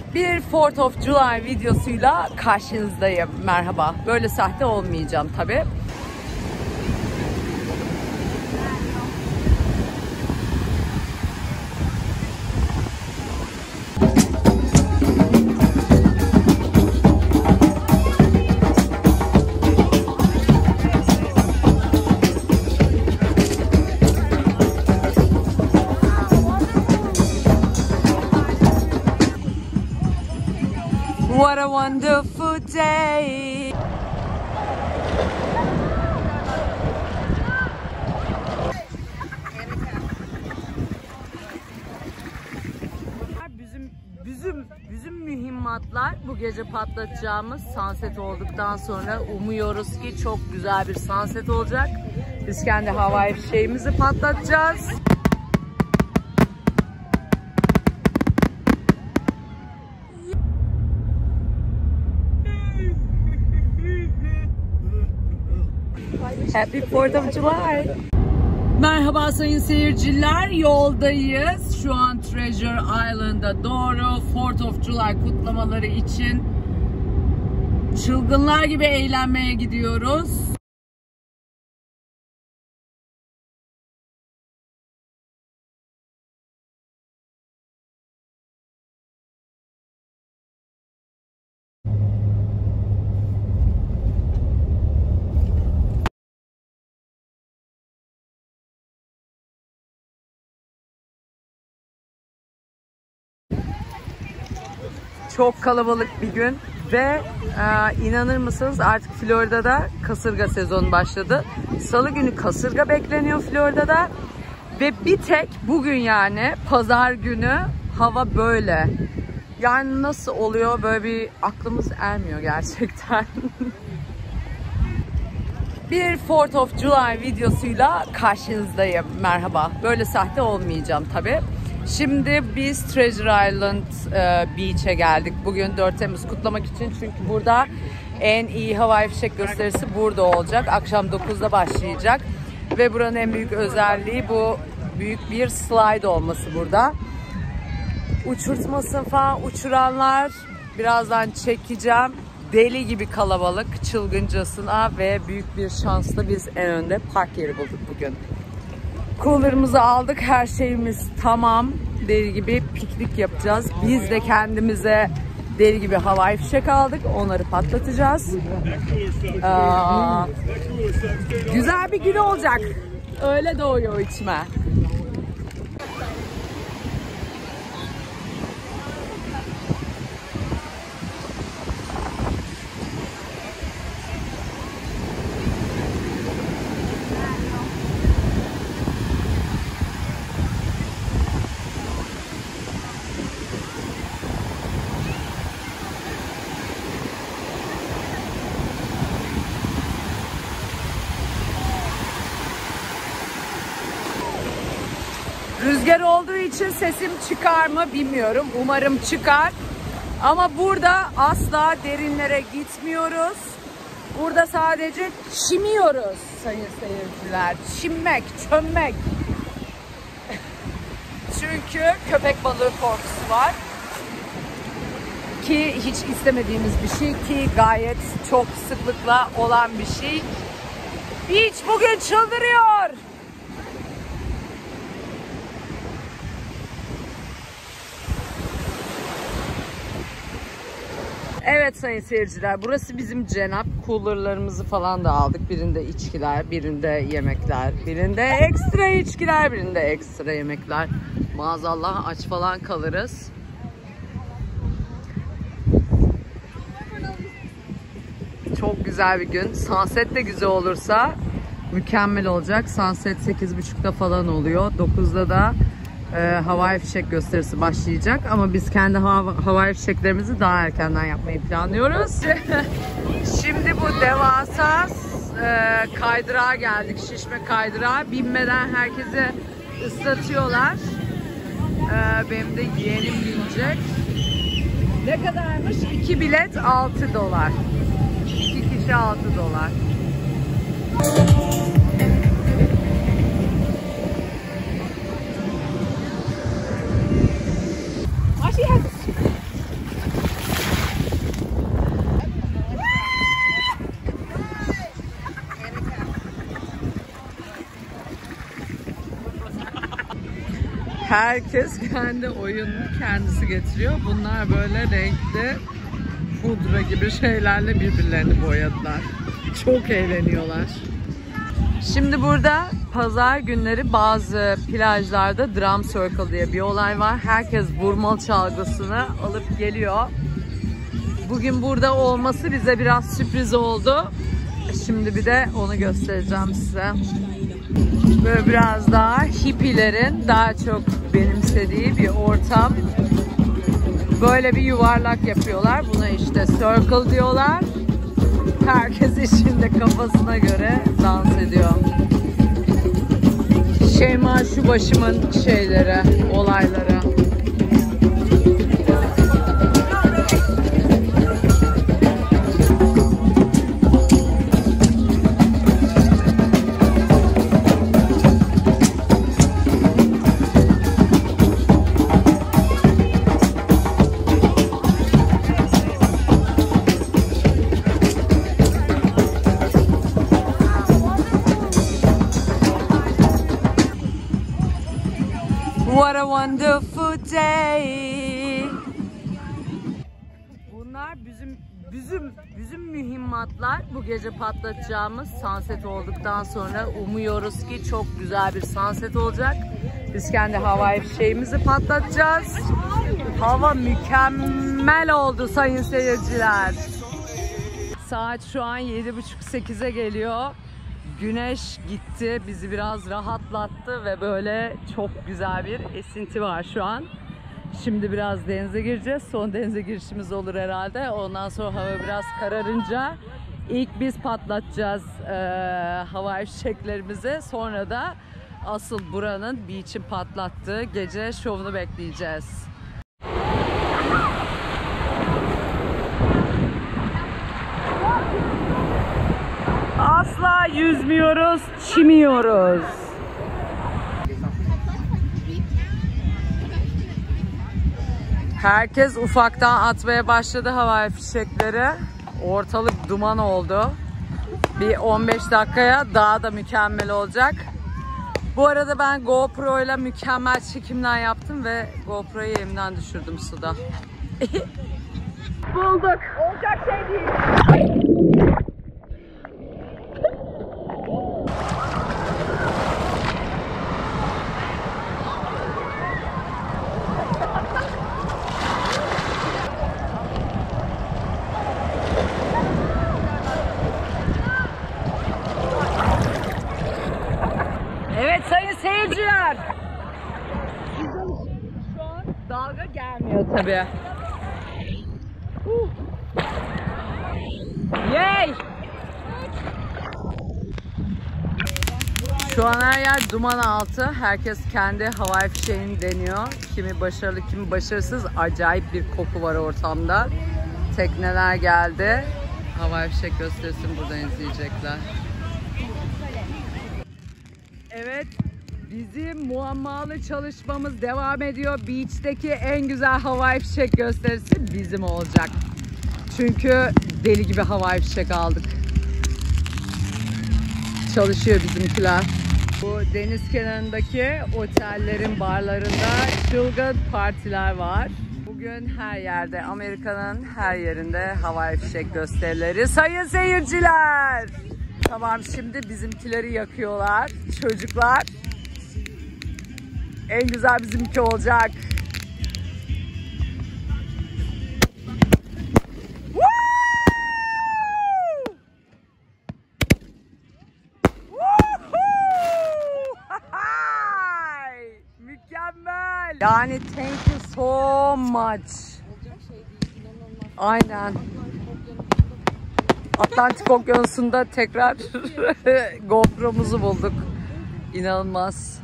Bir 4th of July videosuyla karşınızdayım. Merhaba. Böyle sahte olmayacağım tabii. What a wonderful day. Bizim mühimmatlar bu gece patlatacağımız sunset olduktan sonra umuyoruz ki çok güzel bir sunset olacak. Biz kendi havai fişeğimizi patlatacağız. Happy 4th of July. Merhaba sayın seyirciler, yoldayız. Şu an Treasure Island'a doğru 4th of July kutlamaları için çılgınlar gibi eğlenmeye gidiyoruz. Çok kalabalık bir gün ve inanır mısınız artık Florida'da kasırga sezonu başladı. Salı günü kasırga bekleniyor Florida'da ve bir tek bugün yani pazar günü hava böyle. Yani nasıl oluyor böyle bir aklımız ermiyor gerçekten. Bir 4th of July videosuyla karşınızdayım. Merhaba. Böyle sahte olmayacağım tabii. Şimdi biz Treasure Island Beach'e geldik. Bugün 4 Temmuz kutlamak için. Çünkü burada en iyi havai fişek gösterisi burada olacak. Akşam 9'da başlayacak. Ve buranın en büyük özelliği bu büyük bir slide olması burada. Uçurtmasın falan uçuranlar birazdan çekeceğim. Deli gibi kalabalık, çılgıncasına ve büyük bir şansla biz en önde park yeri bulduk bugün. Cooler'ımızı aldık, her şeyimiz tamam. Deli gibi piknik yapacağız. Biz de kendimize deli gibi havai fişek aldık. Onları patlatacağız. Güzel bir gün olacak. Öyle doğuyor içime. Rüzgar olduğu için sesim çıkar mı bilmiyorum. Umarım çıkar. Ama burada asla derinlere gitmiyoruz. Burada sadece çimiyoruz sayın seyirciler. Çimmek, çömmek. Çünkü köpek balığı korkusu var. Ki hiç istemediğimiz bir şey ki gayet çok sıklıkla olan bir şey. Beach bugün çıldırıyor. Evet sayın seyirciler, burası bizim cenap. Coolerlarımızı falan da aldık. Birinde içkiler, birinde yemekler, birinde ekstra içkiler, birinde ekstra yemekler. Maazallah aç falan kalırız. Çok güzel bir gün. Sunset de güzel olursa mükemmel olacak. Sunset 8.30'da falan oluyor. 9'da da havai fişek gösterisi başlayacak ama biz kendi havai fişeklerimizi daha erkenden yapmayı planlıyoruz. Şimdi bu devasa kaydırağa geldik, şişme kaydırağa. Binmeden herkese ıslatıyorlar. Benim de yeğenim binecek. Ne kadarmış? 2 bilet $6. 2 kişi $6. Herkes kendi oyununu kendisi getiriyor. Bunlar böyle renkli pudra gibi şeylerle birbirlerini boyadılar. Çok eğleniyorlar. Şimdi burada pazar günleri bazı plajlarda drum circle diye bir olay var. Herkes vurmalı çalgısını alıp geliyor. Bugün burada olması bize biraz sürpriz oldu. Şimdi bir de onu göstereceğim size. Böyle biraz daha hippilerin daha çok benimsediği bir ortam. Böyle bir yuvarlak yapıyorlar. Buna işte circle diyorlar. Herkes içinde kafasına göre dans ediyor. Şeyma şu başımın şeyleri, olayları. What a wonderful day. Bunlar bizim mühimmatlar. Bu gece patlatacağımız sunset olduktan sonra umuyoruz ki çok güzel bir sunset olacak. Biz kendi havai fişeğimizi patlatacağız. Hava mükemmel oldu sayın seyirciler. Saat şu an 7:30-8'e geliyor. Güneş gitti, bizi biraz rahatlattı ve böyle çok güzel bir esinti var şu an. Şimdi biraz denize gireceğiz. Son denize girişimiz olur herhalde. Ondan sonra hava biraz kararınca ilk biz patlatacağız havai fişeklerimizi. Sonra da asıl buranın beach'in patlattığı gece şovunu bekleyeceğiz. Asla yüzmüyoruz, çimiyoruz. Herkes ufaktan atmaya başladı havai fişekleri. Ortalık duman oldu. Bir 15 dakikaya daha da mükemmel olacak. Bu arada ben GoPro ile mükemmel çekimler yaptım ve GoPro'yu elimden düşürdüm suda. Bulduk. Olacak şey değil. Evet sayın seyirciler. Şu an dalga gelmiyor tabii. Yay! Şu an her yer duman altı. Herkes kendi havai fişeğini deniyor. Kimi başarılı, kimi başarısız. Acayip bir koku var ortamda. Tekneler geldi. Havai fişek gösterisini buradan izleyecekler. Evet, bizim muammalı çalışmamız devam ediyor. Beach'teki en güzel havai fişek gösterisi bizim olacak. Çünkü deli gibi havai fişek aldık. Çalışıyor bizimkiler. Bu deniz kenarındaki otellerin barlarında çılgın partiler var. Bugün her yerde, Amerika'nın her yerinde havai fişek gösterileri. Sayın seyirciler! Tamam, şimdi bizimkileri yakıyorlar. Çocuklar. En güzel bizimki olacak. Mükemmel. Yani thank you so much. Aynen. Atlantik Okyanusu'nda tekrar GoPro'muzu bulduk. İnanılmaz.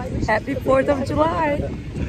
Happy 4th of July.